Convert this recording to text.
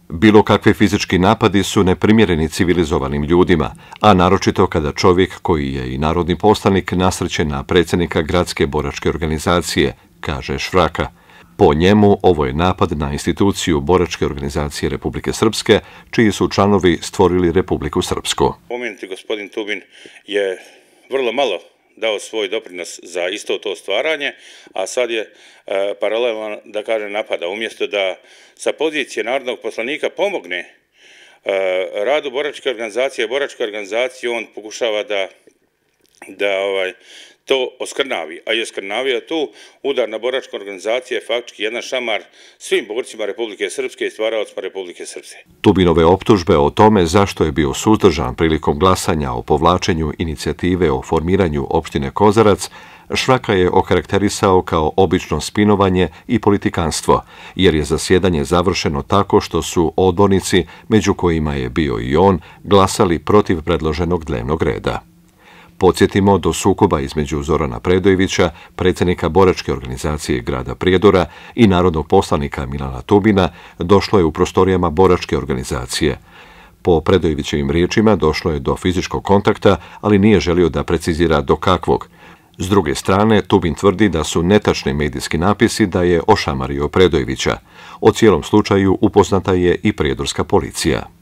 Bilo kakvi fizički napadi su neprimjereni civilizovanim ljudima, a naročito kada čovjek koji je i narodni poslanik nasrće na predsjednika gradske boračke organizacije, kaže Švraka. Po njemu, ovo je napad na instituciju Boračke organizacije Republike Srpske, čiji su članovi stvorili Republiku Srpsku. Pomenuti gospodin Tubin je vrlo malo dao svoj doprinos za isto to stvaranje, a sad je paralelno, da kažem, napada. Umjesto da sa pozicije narodnog poslanika pomogne radu boračke organizacije, on pokušava da to oskrnavi, a i oskrnavio tu udar na boračku organizaciju je faktički jedan šamar svim borcima Republike Srpske i stvaraocima Republike Srpske. Tubinove optužbe o tome zašto je bio suzdržan prilikom glasanja o povlačenju inicijative o formiranju opštine Kozarac, Švraka je okarakterisao kao obično spinovanje i politikanstvo, jer je zasjedanje završeno tako što su odbornici, među kojima je bio i on, glasali protiv predloženog dnevnog reda. Podsjetimo, do sukoba između Zorana Predojevića, predsjednika Boračke organizacije grada Prijedora i narodnog poslanika Milana Tubina, došlo je u prostorijama Boračke organizacije. Po Predojevićevim riječima došlo je do fizičkog kontakta, ali nije želio da precizira do kakvog. S druge strane, Tubin tvrdi da su netačni medijski napisi da je ošamario Predojevića. O cijelom slučaju upoznata je i prijedorska policija.